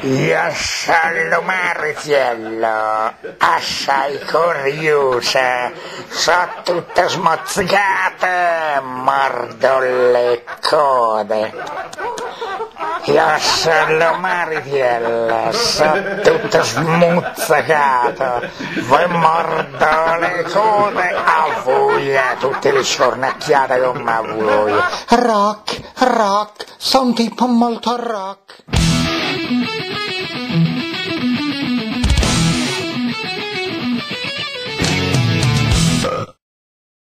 Io sono Mariziello, assai curiosa, so tutte smozzicate, mordo le code. Io sono Mariziello, so tutto smuzzicato, vi mordo le code a voi, tutte le scornacchiate come a voi. Rock, sono tipo molto rock.